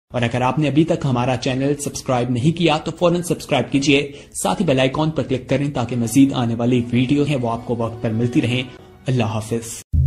और अगर आपने अभी तक हमारा चैनल सब्सक्राइब नहीं किया तो फौरन सब्सक्राइब कीजिए, साथ ही बेल आइकॉन पर क्लिक करें ताकि मजीद आने वाली वीडियो है वो आपको वक्त पर मिलती रहे। अल्लाह हाफिज।